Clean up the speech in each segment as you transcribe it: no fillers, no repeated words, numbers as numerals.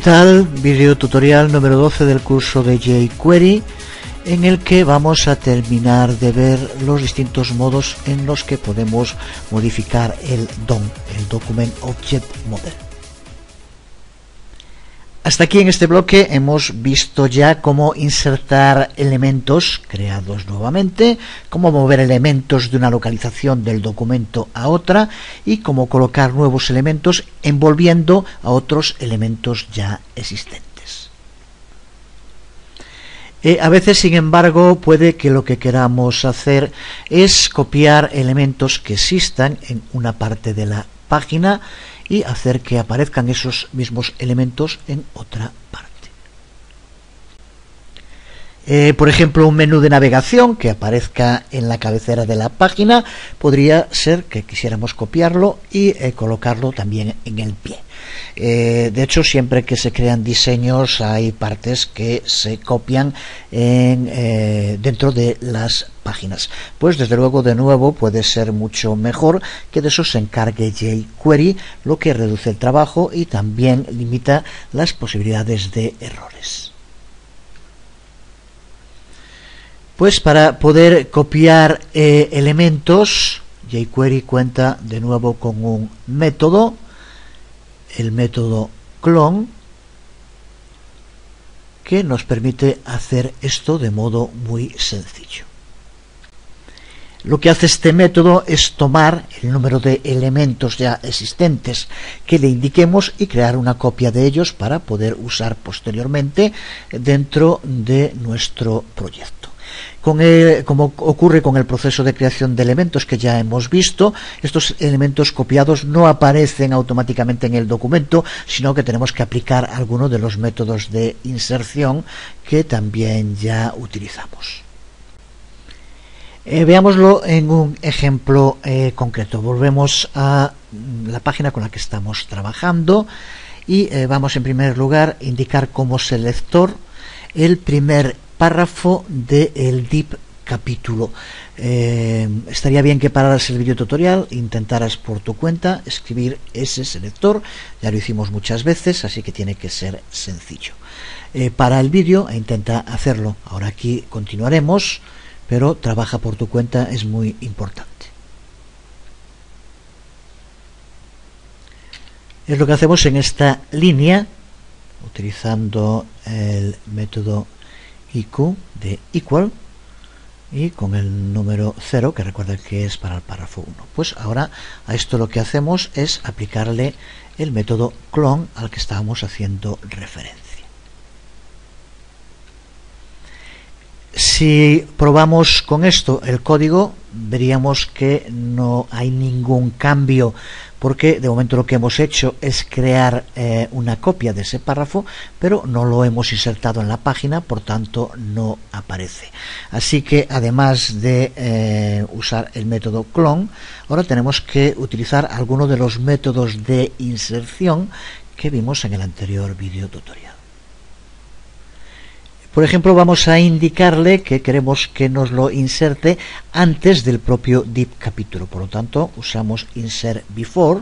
tal? Video tutorial número 12 del curso de jQuery, en el que vamos a terminar de ver los distintos modos en los que podemos modificar el DOM, el Document Object Model. Hasta aquí en este bloque hemos visto ya cómo insertar elementos creados nuevamente, cómo mover elementos de una localización del documento a otra y cómo colocar nuevos elementos envolviendo a otros elementos ya existentes. A veces, sin embargo, puede que lo que queramos hacer es copiar elementos que existan en una parte de la página y hacer que aparezcan esos mismos elementos en otra parte. Por ejemplo, un menú de navegación que aparezca en la cabecera de la página podría ser que quisiéramos copiarlo y colocarlo también en el pie. De hecho, siempre que se crean diseños hay partes que se copian dentro de las páginas. Pues desde luego, de nuevo, puede ser mucho mejor que de eso se encargue jQuery, lo que reduce el trabajo y también limita las posibilidades de errores. Pues para poder copiar elementos, jQuery cuenta de nuevo con un método, el método clone, que nos permite hacer esto de modo muy sencillo. Lo que hace este método es tomar el número de elementos ya existentes que le indiquemos y crear una copia de ellos para poder usar posteriormente dentro de nuestro proyecto. Como ocurre con el proceso de creación de elementos que ya hemos visto, estos elementos copiados no aparecen automáticamente en el documento, sino que tenemos que aplicar alguno de los métodos de inserción que también ya utilizamos. Veámoslo en un ejemplo concreto. Volvemos a la página con la que estamos trabajando y vamos en primer lugar a indicar como selector el primer párrafo del div capítulo. Estaría bien que pararas el vídeo tutorial, intentaras por tu cuenta escribir ese selector. Ya lo hicimos muchas veces, así que tiene que ser sencillo. Para el vídeo e intenta hacerlo. Ahora aquí continuaremos, pero trabaja por tu cuenta, es muy importante. Es lo que hacemos en esta línea, utilizando el método IQ de equal y con el número 0, que recuerda que es para el párrafo 1. Pues ahora a esto lo que hacemos es aplicarle el método clone al que estábamos haciendo referencia. Si probamos con esto el código, veríamos que no hay ningún cambio, porque de momento lo que hemos hecho es crear una copia de ese párrafo, pero no lo hemos insertado en la página, por tanto no aparece. Así que además de usar el método clone, ahora tenemos que utilizar alguno de los métodos de inserción que vimos en el anterior vídeo tutorial. Por ejemplo, vamos a indicarle que queremos que nos lo inserte antes del propio div capítulo. Por lo tanto, usamos insert before.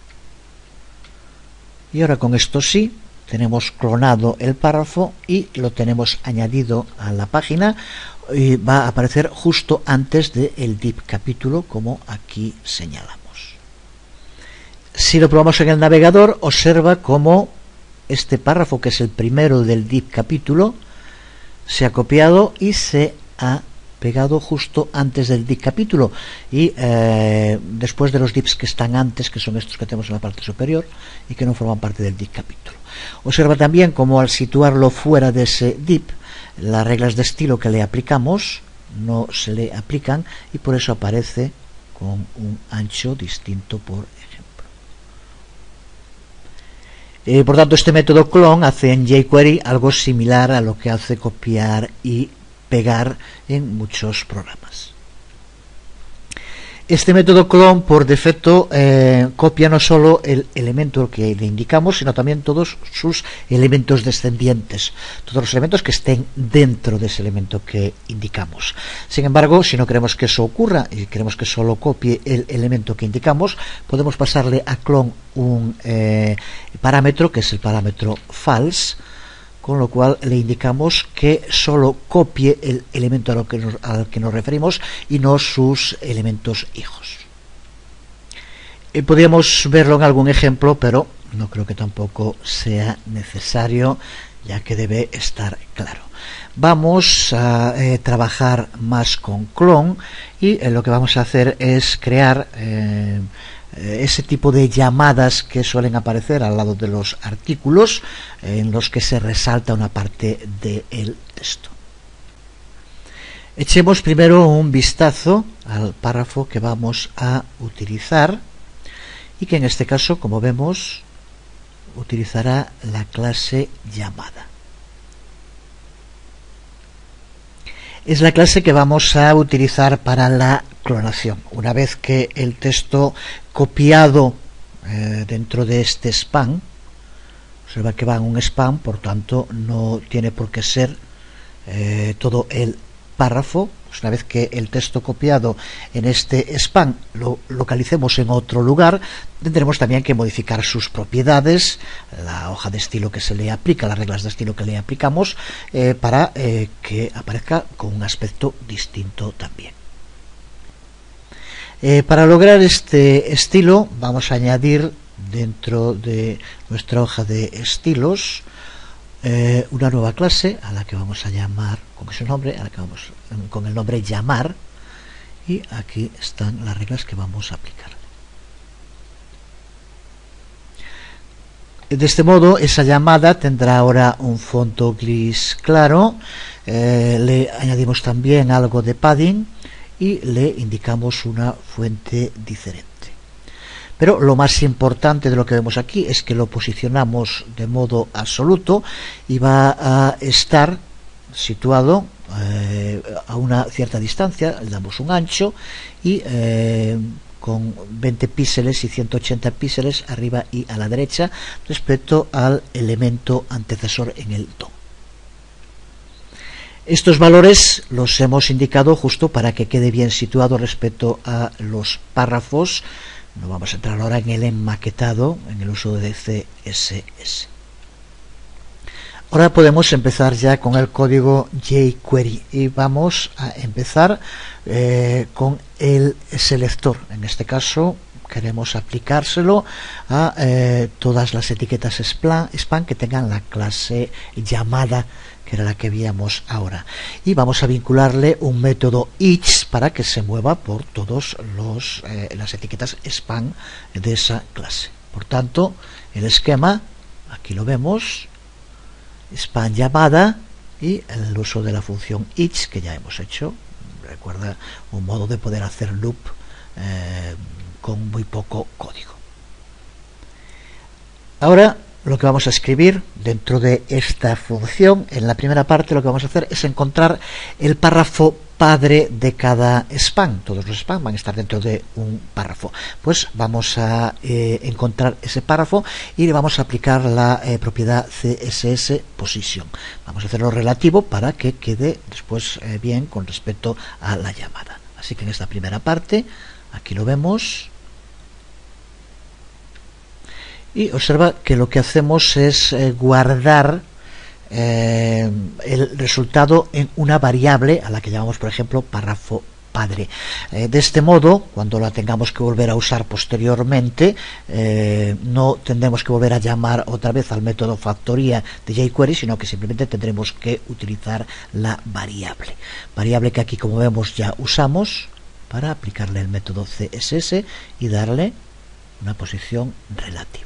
Y ahora con esto sí, tenemos clonado el párrafo y lo tenemos añadido a la página. Y va a aparecer justo antes del div capítulo, como aquí señalamos. Si lo probamos en el navegador, observa cómo este párrafo, que es el primero del div capítulo, se ha copiado y se ha pegado justo antes del div capítulo y después de los divs que están antes, que son estos que tenemos en la parte superior y que no forman parte del div capítulo. Observa también cómo al situarlo fuera de ese div, las reglas de estilo que le aplicamos no se le aplican y por eso aparece con un ancho distinto, por ejemplo. Por tanto, este método clone hace en jQuery algo similar a lo que hace copiar y pegar en muchos programas. Este método clone por defecto copia no solo el elemento que le indicamos, sino también todos sus elementos descendientes, todos los elementos que estén dentro de ese elemento que indicamos. Sin embargo, si no queremos que eso ocurra y queremos que solo copie el elemento que indicamos, podemos pasarle a clone un parámetro que es el parámetro false, con lo cual le indicamos que solo copie el elemento al que nos referimos y no sus elementos hijos. Podríamos verlo en algún ejemplo, pero no creo que tampoco sea necesario, ya que debe estar claro. Vamos a trabajar más con clone y lo que vamos a hacer es crear ese tipo de llamadas que suelen aparecer al lado de los artículos, en los que se resalta una parte del texto. Echemos primero un vistazo al párrafo que vamos a utilizar y que en este caso, como vemos, utilizará la clase llamada. Es la clase que vamos a utilizar para la clonación. Una vez que el texto copiado dentro de este span, observa que va en un span, por tanto no tiene por qué ser todo el párrafo. Pues una vez que el texto copiado en este span lo localicemos en otro lugar, tendremos también que modificar sus propiedades, la hoja de estilo que se le aplica, las reglas de estilo que le aplicamos, para que aparezca con un aspecto distinto también. Para lograr este estilo vamos a añadir dentro de nuestra hoja de estilos una nueva clase a la que vamos a llamar con ese nombre, a la que vamos con el nombre llamar, y aquí están las reglas que vamos a aplicar. De este modo esa llamada tendrá ahora un fondo gris claro, le añadimos también algo de padding y le indicamos una fuente diferente. Pero lo más importante de lo que vemos aquí es que lo posicionamos de modo absoluto y va a estar situado a una cierta distancia, le damos un ancho y con 20 píxeles y 180 píxeles arriba y a la derecha respecto al elemento antecesor en el DOM. Estos valores los hemos indicado justo para que quede bien situado respecto a los párrafos. No vamos a entrar ahora en el enmaquetado, en el uso de CSS. Ahora podemos empezar ya con el código jQuery y vamos a empezar con el selector. En este caso queremos aplicárselo a todas las etiquetas spam que tengan la clase llamada, que era la que veíamos ahora, y vamos a vincularle un método each para que se mueva por todos las etiquetas spam de esa clase. Por tanto, el esquema aquí lo vemos, spam llamada y el uso de la función each que ya hemos hecho. Recuerda, un modo de poder hacer loop con muy poco código. Ahora lo que vamos a escribir dentro de esta función, en la primera parte lo que vamos a hacer es encontrar el párrafo padre de cada spam. Todos los spam van a estar dentro de un párrafo. Pues vamos a encontrar ese párrafo y le vamos a aplicar la propiedad CSS position. Vamos a hacerlo relativo para que quede después bien con respecto a la llamada. Así que en esta primera parte, aquí lo vemos. Y observa que lo que hacemos es guardar el resultado en una variable a la que llamamos, por ejemplo, párrafo padre. De este modo, cuando la tengamos que volver a usar posteriormente, no tendremos que volver a llamar otra vez al método factoría de jQuery, sino que simplemente tendremos que utilizar la variable que aquí, como vemos, ya usamos para aplicarle el método CSS y darle una posición relativa.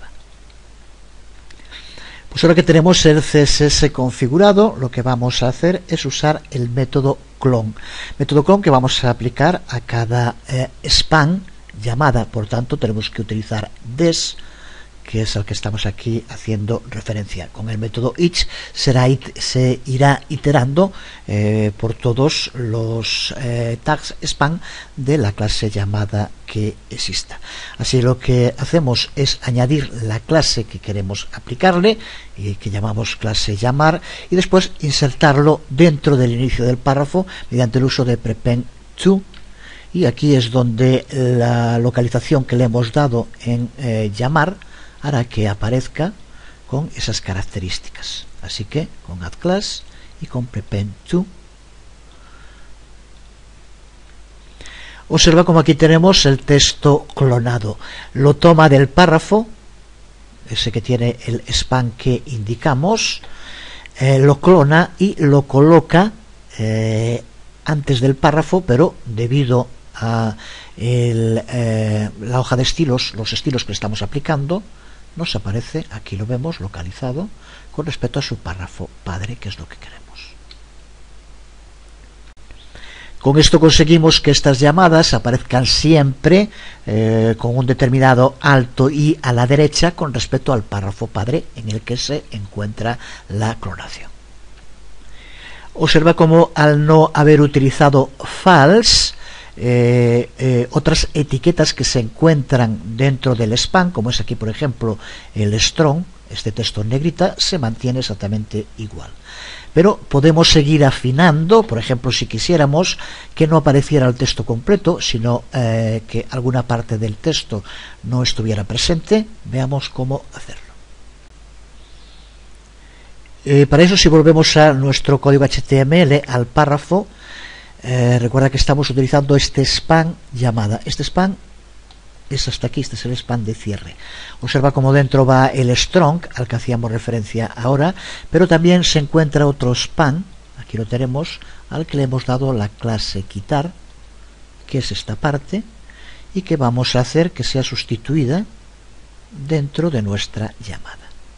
Pues ahora que tenemos el CSS configurado, lo que vamos a hacer es usar el método clone. Método clone que vamos a aplicar a cada spam llamada. Por tanto, tenemos que utilizar des, que es al que estamos aquí haciendo referencia. Con el método each se irá iterando por todos los tags span de la clase llamada que exista. Así lo que hacemos es añadir la clase que queremos aplicarle y que llamamos clase llamar, y después insertarlo dentro del inicio del párrafo mediante el uso de prepend to. Y aquí es donde la localización que le hemos dado en llamar hará que aparezca con esas características. Así que con add class y con prepend to. Observa como aquí tenemos el texto clonado. Lo toma del párrafo, ese que tiene el span que indicamos, lo clona y lo coloca antes del párrafo, pero debido a la hoja de estilos, los estilos que estamos aplicando, nos aparece, aquí lo vemos localizado con respecto a su párrafo padre, que es lo que queremos. Con esto conseguimos que estas llamadas aparezcan siempre con un determinado alto i a la derecha con respecto al párrafo padre en el que se encuentra la clonación. Observa cómo al no haber utilizado false, otras etiquetas que se encuentran dentro del span, como es aquí por ejemplo el strong, este texto en negrita, se mantiene exactamente igual. Pero podemos seguir afinando, por ejemplo, si quisiéramos que no apareciera el texto completo, sino que alguna parte del texto no estuviera presente. Veamos cómo hacerlo. Para eso, si volvemos a nuestro código HTML, al párrafo, recuerda que estamos utilizando este span llamada. Este span es hasta aquí, este es el span de cierre. Observa cómo dentro va el strong, al que hacíamos referencia ahora, pero también se encuentra otro span, aquí lo tenemos, al que le hemos dado la clase quitar, que es esta parte, y que vamos a hacer que sea sustituida dentro de nuestra llamada.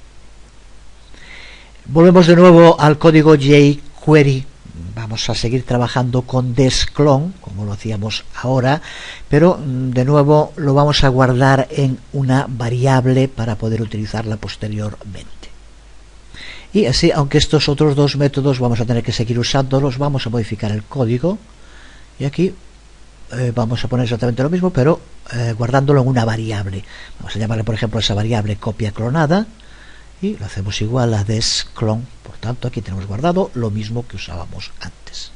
Volvemos de nuevo al código jQuery. Vamos a seguir trabajando con desclone, como lo hacíamos ahora, pero de nuevo lo vamos a guardar en una variable para poder utilizarla posteriormente. Y así, aunque estos otros dos métodos vamos a tener que seguir usándolos, vamos a modificar el código. Y aquí vamos a poner exactamente lo mismo, pero guardándolo en una variable. Vamos a llamarle, por ejemplo, a esa variable copia clonada. Y lo hacemos igual a desclone. Por tanto, aquí tenemos guardado lo mismo que usábamos antes.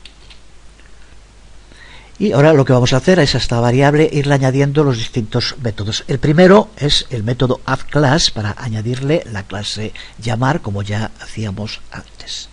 Y ahora lo que vamos a hacer es a esta variable irle añadiendo los distintos métodos. El primero es el método addClass para añadirle la clase llamar, como ya hacíamos antes.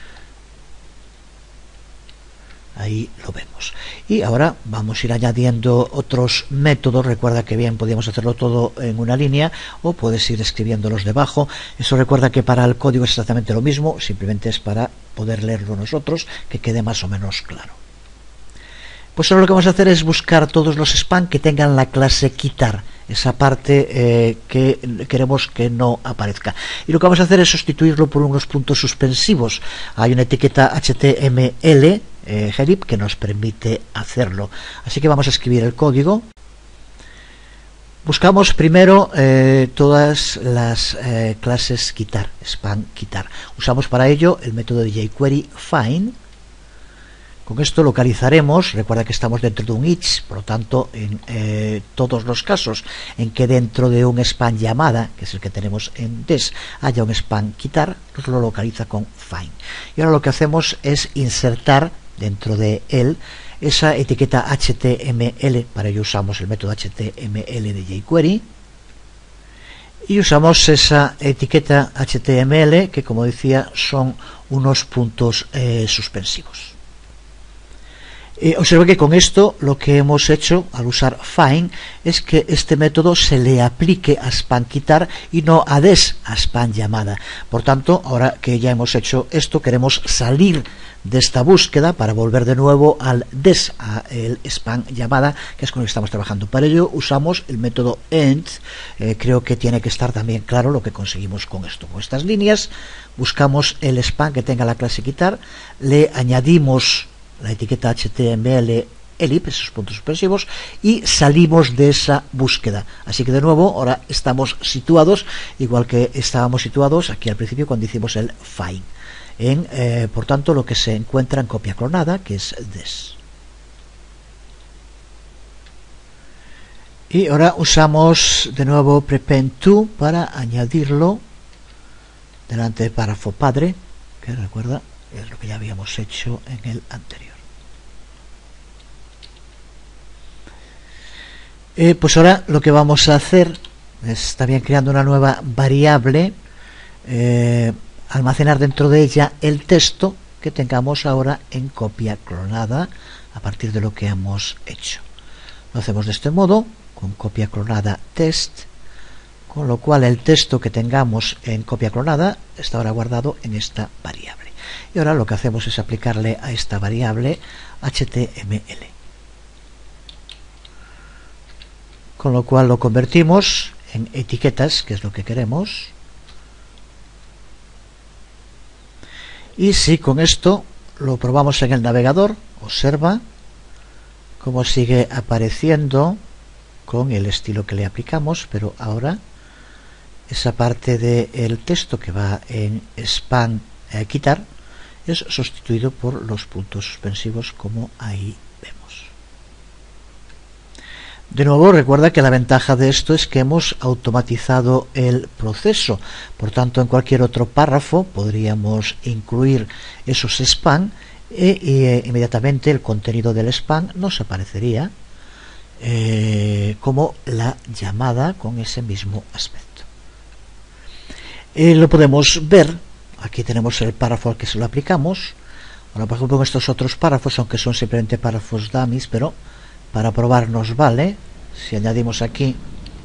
Ahí lo vemos. Y ahora vamos a ir añadiendo otros métodos. Recuerda que bien podíamos hacerlo todo en una línea, o puedes ir escribiéndolos debajo. Eso recuerda que para el código es exactamente lo mismo, simplemente es para poder leerlo nosotros, que quede más o menos claro. Pues ahora lo que vamos a hacer es buscar todos los span que tengan la clase quitar, esa parte que queremos que no aparezca. Y lo que vamos a hacer es sustituirlo por unos puntos suspensivos. Hay una etiqueta HTML Gerib que nos permite hacerlo. Así que vamos a escribir el código. Buscamos primero todas las clases quitar, span quitar. Usamos para ello el método de jQuery find. Con esto localizaremos, recuerda que estamos dentro de un each, por lo tanto en todos los casos en que dentro de un span llamada, que es el que tenemos en des, haya un span quitar, nos lo localiza con find. Y ahora lo que hacemos es insertar dentro de él esa etiqueta HTML. Para ello usamos el método HTML de jQuery y usamos esa etiqueta HTML que, como decía, son unos puntos suspensivos. Observa que con esto lo que hemos hecho al usar find es que este método se le aplique a span quitar y no a des, a span llamada. Por tanto, ahora que ya hemos hecho esto, queremos salir de esta búsqueda para volver de nuevo al des, a el span llamada, que es con el que estamos trabajando. Para ello usamos el método end. Creo que tiene que estar también claro lo que conseguimos con esto. Con estas líneas buscamos el span que tenga la clase quitar, le añadimos la etiqueta HTML elip, esos puntos suspensivos, y salimos de esa búsqueda. Así que de nuevo ahora estamos situados igual que estábamos situados aquí al principio cuando hicimos el find en por tanto lo que se encuentra en copia clonada, que es this. Y ahora usamos de nuevo prepend to para añadirlo delante del párrafo padre, que recuerda es lo que ya habíamos hecho en el anterior. Pues ahora lo que vamos a hacer es también creando una nueva variable, almacenar dentro de ella el texto que tengamos ahora en copia clonada a partir de lo que hemos hecho. Lo hacemos de este modo, con copia clonada test, con lo cual el texto que tengamos en copia clonada está ahora guardado en esta variable. Y ahora lo que hacemos es aplicarle a esta variable HTML. Con lo cual lo convertimos en etiquetas, que es lo que queremos. Y si con esto lo probamos en el navegador, observa cómo sigue apareciendo con el estilo que le aplicamos, pero ahora esa parte del texto que va en span quitar es sustituido por los puntos suspensivos, como ahí vemos. De nuevo, recuerda que la ventaja de esto es que hemos automatizado el proceso. Por tanto, en cualquier otro párrafo podríamos incluir esos span e inmediatamente el contenido del span nos aparecería como la llamada con ese mismo aspecto. Lo podemos ver. Aquí tenemos el párrafo al que se lo aplicamos. Ahora, por ejemplo, en estos otros párrafos, aunque son simplemente párrafos dummies, pero para probar nos vale. Si añadimos aquí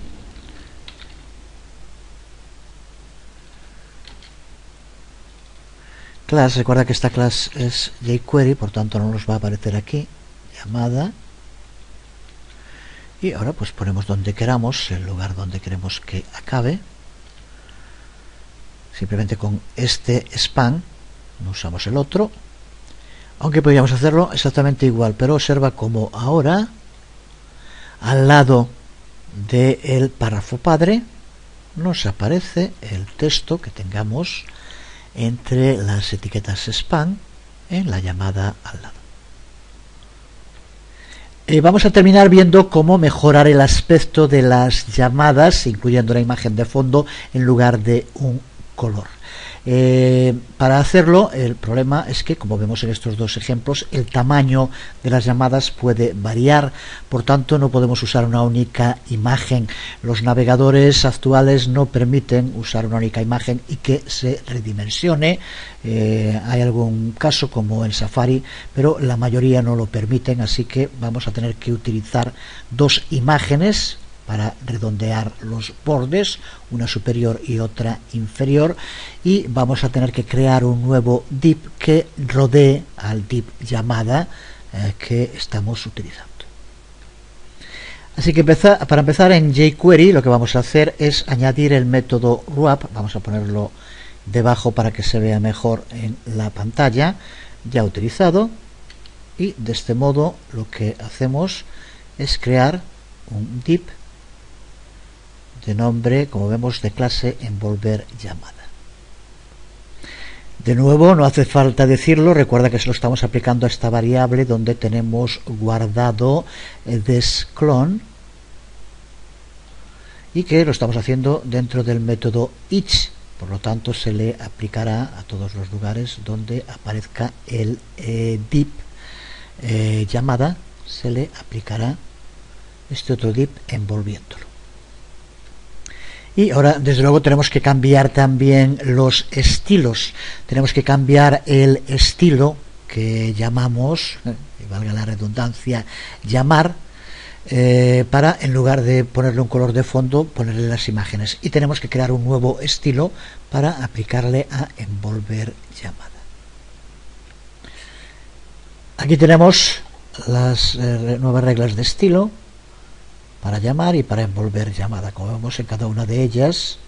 class, recuerda que esta class es jQuery, por tanto no nos va a aparecer aquí, llamada. Y ahora pues ponemos donde queramos, el lugar donde queremos que acabe. Simplemente con este span, no usamos el otro, aunque podríamos hacerlo exactamente igual, pero observa como ahora al lado del párrafo padre nos aparece el texto que tengamos entre las etiquetas span en la llamada al lado. Vamos a terminar viendo cómo mejorar el aspecto de las llamadas, incluyendo la imagen de fondo en lugar de un color. Para hacerlo, el problema es que, como vemos en estos dos ejemplos, el tamaño de las llamadas puede variar, por tanto no podemos usar una única imagen. Los navegadores actuales no permiten usar una única imagen y que se redimensione. Hay algún caso como en Safari, pero la mayoría no lo permiten, así que vamos a tener que utilizar dos imágenes para redondear los bordes, una superior y otra inferior, y vamos a tener que crear un nuevo div que rodee al div llamada que estamos utilizando. Así que para empezar en jQuery lo que vamos a hacer es añadir el método wrap. Vamos a ponerlo debajo para que se vea mejor en la pantalla, ya utilizado, y de este modo lo que hacemos es crear un div de nombre, como vemos, de clase envolver llamada. De nuevo, no hace falta decirlo, recuerda que se lo estamos aplicando a esta variable donde tenemos guardado this clone y que lo estamos haciendo dentro del método each, por lo tanto se le aplicará a todos los lugares donde aparezca el div llamada, se le aplicará este otro div envolviéndolo. Y ahora, desde luego, tenemos que cambiar también los estilos. Tenemos que cambiar el estilo que llamamos, y valga la redundancia, llamar, para, en lugar de ponerle un color de fondo, ponerle las imágenes. Y tenemos que crear un nuevo estilo para aplicarle a envolver llamada. Aquí tenemos las nuevas reglas de estilo para llamar y para envolver llamada. Como vemos, en cada una de ellas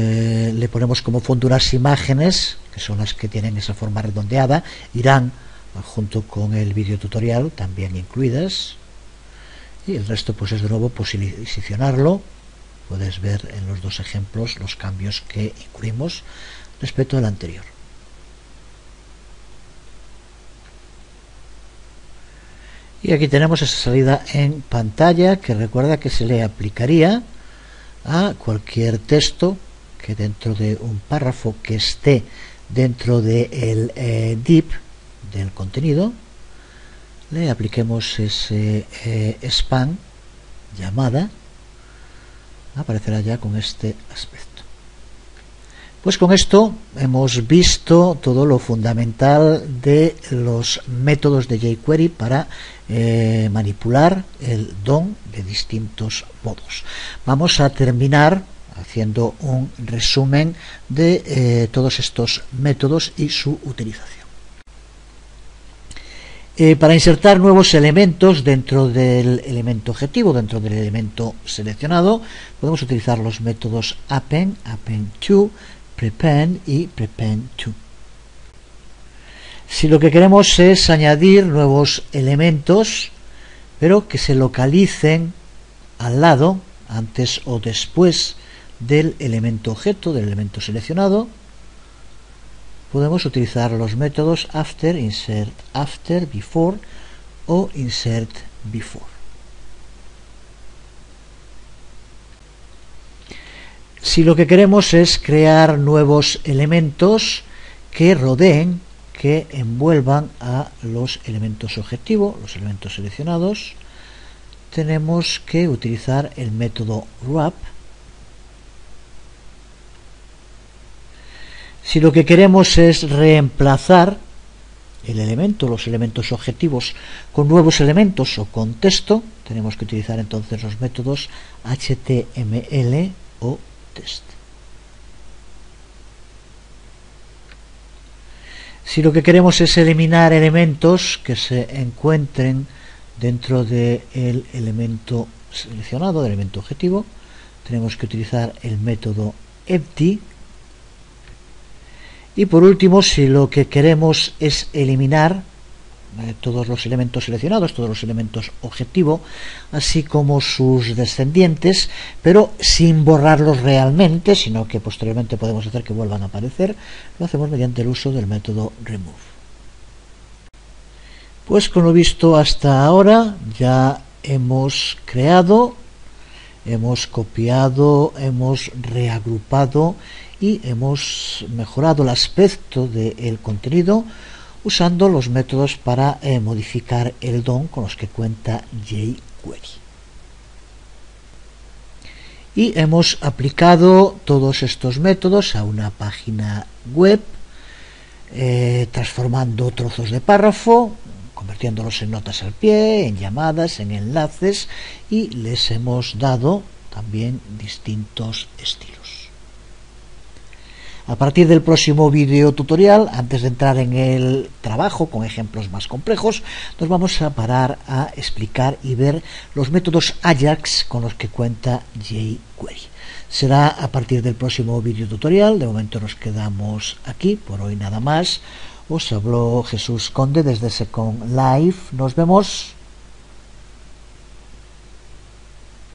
le ponemos como fondo unas imágenes que son las que tienen esa forma redondeada, irán junto con el vídeo tutorial también incluidas, y el resto pues es de nuevo posicionarlo. Puedes ver en los dos ejemplos los cambios que incluimos respecto al anterior. Y aquí tenemos esa salida en pantalla, que recuerda que se le aplicaría a cualquier texto que dentro de un párrafo que esté dentro del div del contenido le apliquemos ese span llamada. Aparecerá ya con este aspecto. Pues con esto hemos visto todo lo fundamental de los métodos de jQuery para manipular el DOM de distintos modos. Vamos a terminar haciendo un resumen de todos estos métodos y su utilización. Para insertar nuevos elementos dentro del elemento objetivo, dentro del elemento seleccionado, podemos utilizar los métodos append, append2, prepend y prepend2. Si lo que queremos es añadir nuevos elementos, pero que se localicen al lado, antes o después del elemento objeto, del elemento seleccionado, podemos utilizar los métodos after, insert after, before o insert before. Si lo que queremos es crear nuevos elementos que rodeen, que envuelvan a los elementos objetivo, los elementos seleccionados, tenemos que utilizar el método wrap. Si lo que queremos es reemplazar el elemento, los elementos objetivos, con nuevos elementos o con texto, tenemos que utilizar entonces los métodos html o test. Si lo que queremos es eliminar elementos que se encuentren dentro del elemento seleccionado, del elemento objetivo, tenemos que utilizar el método empty. Y por último, si lo que queremos es eliminar todos los elementos seleccionados, todos los elementos objetivo, así como sus descendientes, pero sin borrarlos realmente, sino que posteriormente podemos hacer que vuelvan a aparecer, lo hacemos mediante el uso del método remove. Pues con lo visto hasta ahora ya hemos creado, hemos copiado, hemos reagrupado y hemos mejorado el aspecto del contenido usando los métodos para modificar el DOM con los que cuenta jQuery. Y hemos aplicado todos estos métodos a una página web, transformando trozos de párrafo, convirtiéndolos en notas al pie, en llamadas, en enlaces, y les hemos dado también distintos estilos. A partir del próximo vídeo tutorial, antes de entrar en el trabajo con ejemplos más complejos, nos vamos a parar a explicar y ver los métodos Ajax con los que cuenta jQuery. Será a partir del próximo vídeo tutorial. De momento nos quedamos aquí, por hoy nada más. Os habló Jesús Conde desde Second Life. Nos vemos.